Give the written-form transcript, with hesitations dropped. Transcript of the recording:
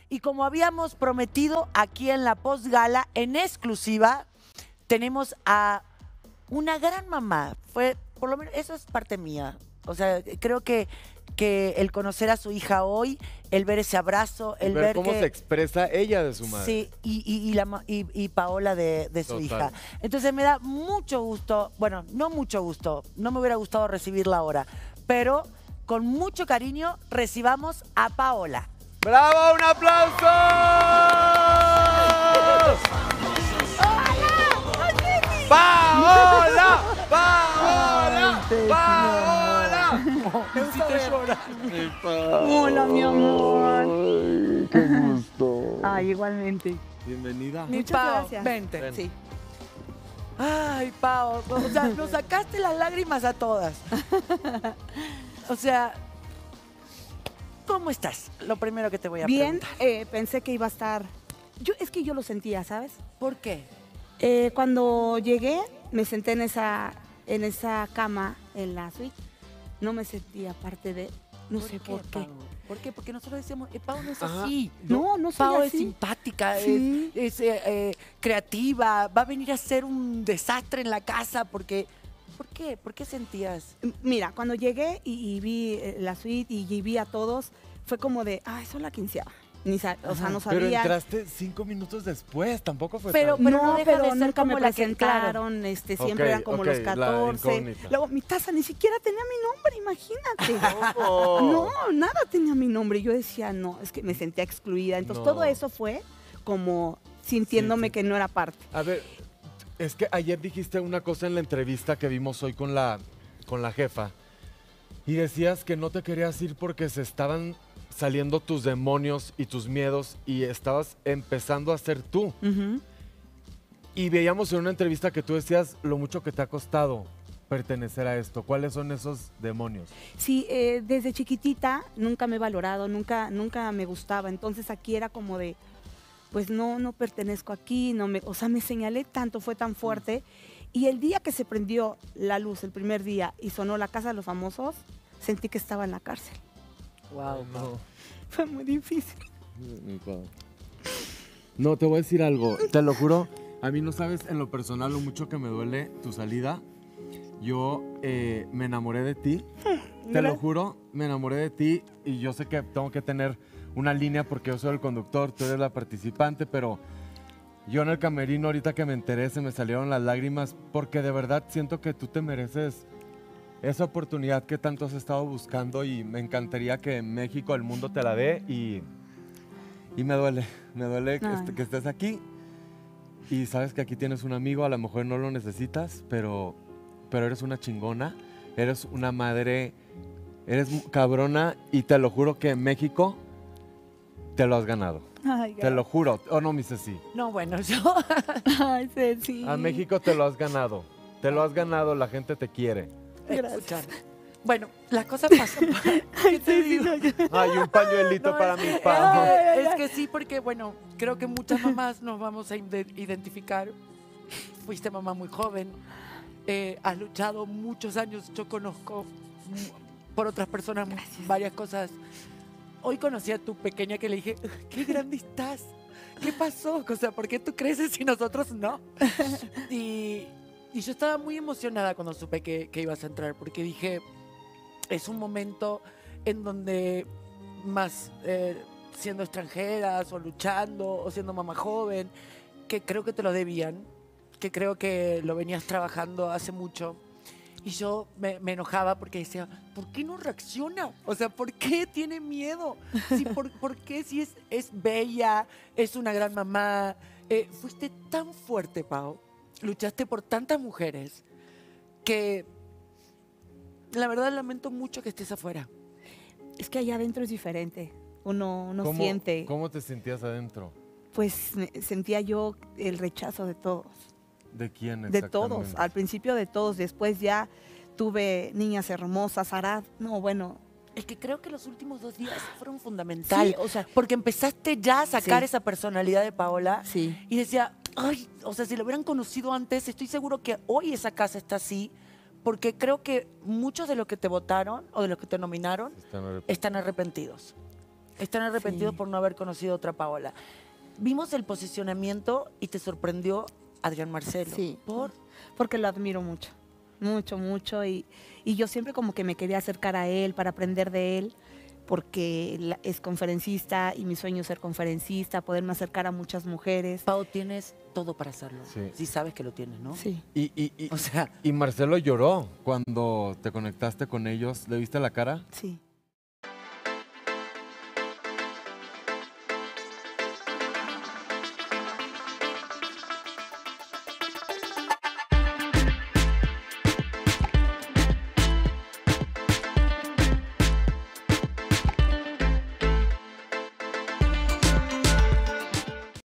Y como habíamos prometido aquí en la postgala, en exclusiva, tenemos a una gran mamá. Fue, por lo menos, eso es parte mía. O sea, creo que el conocer a su hija hoy, el ver ese abrazo, el ver ver cómo que... se expresa ella de su madre. Sí, y Paola de su Total. hija. Entonces me da mucho gusto, bueno, no mucho gusto, no me hubiera gustado recibirla ahora, pero con mucho cariño recibamos a Paola. ¡Bravo! ¡Un aplauso! ¡Paola! ¡Paola! ¡Paola! Hola, mi amor. ¡Qué gusto! Ay, igualmente. Bienvenida. Mi Muchas Pao, gracias. vente. Ven. Sí. Ay, Pao, o sea, nos sacaste las lágrimas a todas. O sea, ¿cómo estás? Lo primero que te voy a Bien, preguntar. pensé que iba a estar... Es que yo lo sentía, ¿sabes? ¿Por qué? Cuando llegué, me senté en esa cama en la suite. No me sentía parte de... No sé por qué. Pao? ¿Por qué? Porque nosotros decíamos, Pao no es Ajá. así. No soy Pao es así. simpática, Sí. es creativa, va a venir a ser un desastre en la casa porque... ¿Por qué? ¿Por qué sentías? Mira, cuando llegué y vi la suite y vi a todos, fue como de, ay, son la quinceava. O sea, no Pero sabía. entraste 5 minutos después, tampoco fue Pero- tan... no deja de ser nunca me como la que- presentaron, siempre Ok, eran como ok, los la 14. incógnita. Luego mi taza ni siquiera tenía mi nombre, imagínate. ¿Cómo? No, nada tenía mi nombre. Yo decía, no, es que me sentía excluida. Entonces No. todo eso fue como sintiéndome Sí. que no era parte. A ver, es que ayer dijiste una cosa en la entrevista que vimos hoy con la jefa y decías que no te querías ir porque se estaban saliendo tus demonios y tus miedos y estabas empezando a ser tú. Ujú. Y veíamos en una entrevista que tú decías lo mucho que te ha costado pertenecer a esto. ¿Cuáles son esos demonios? Sí, desde chiquitita nunca me he valorado, nunca me gustaba. Entonces aquí era como de, pues no pertenezco aquí, o sea, me señalé tanto, fue tan fuerte. Y el día que se prendió la luz, el primer día, y sonó La Casa de los Famosos, sentí que estaba en la cárcel. Wow, Fue muy difícil. No, te voy a decir algo, te lo juro. A mí no sabes en lo personal lo mucho que me duele tu salida. Yo me enamoré de ti, te lo juro, me enamoré de ti y yo sé que tengo que tener una línea porque yo soy el conductor, tú eres la participante, pero yo en el camerino ahorita que me enteré se me salieron las lágrimas porque de verdad siento que tú te mereces esa oportunidad que tanto has estado buscando y me encantaría que México, el mundo te la dé y me duele Ay. que estés aquí y sabes que aquí tienes un amigo, a lo mejor no lo necesitas, pero eres una chingona, eres una madre, eres cabrona y te lo juro que México te lo has ganado. Ay, Te lo juro, ¿o no, mi Ceci? No, bueno, yo... Ay, Ceci. A México te lo has ganado. Te lo has ganado, la gente te quiere. Gracias. Escucha. Bueno, las cosas pasan. ¿Qué te digo? Hay un pañuelito No, para es mi que- pavo. Es que sí, porque bueno, creo que muchas mamás nos vamos a identificar. Fuiste mamá muy joven, has luchado muchos años, yo conozco por otras personas varias cosas. Hoy conocí a tu pequeña que le dije, qué grande estás, ¿qué pasó? O sea, ¿por qué tú creces y nosotros no? Y yo estaba muy emocionada cuando supe que ibas a entrar, porque dije, es un momento en donde más siendo extranjeras o luchando o siendo mamá joven, que creo que te lo debían, que creo que lo venías trabajando hace mucho. Y yo me enojaba porque decía, ¿por qué no reacciona? O sea, ¿por qué tiene miedo? Sí, ¿por qué si es bella, es una gran mamá? Fuiste tan fuerte, Pau. Luchaste por tantas mujeres que la verdad lamento mucho que estés afuera. Es que allá adentro es diferente. Uno siente. ¿Cómo te sentías adentro? Pues sentía yo el rechazo de todos. ¿De quién De todos. exactamente? Al principio de todos. Después ya tuve niñas hermosas, Arad. No, bueno. Es que creo que los últimos 2 días fueron fundamentales. Sí, o sea, Porque empezaste ya a sacar Sí. esa personalidad de Paola. sí. Y decía, ay, o sea, si lo hubieran conocido antes, estoy seguro que hoy esa casa está así. Porque creo que muchos de los que te votaron o de los que te nominaron Están arrepentidos. están arrepentidos. Están arrepentidos Sí. por no haber conocido otra Paola. Vimos el posicionamiento y te sorprendió Adrián Marcelo. Sí. ¿Por? Porque lo admiro mucho, mucho, mucho. Y yo siempre como que me quería acercar a él para aprender de él, porque es conferencista y mi sueño es ser conferencista, poderme acercar a muchas mujeres. Pau, tienes todo para hacerlo. Sí. Sí sabes que lo tienes, ¿no? Sí. O sea, Y Marcelo lloró cuando te conectaste con ellos. ¿Le viste la cara? Sí.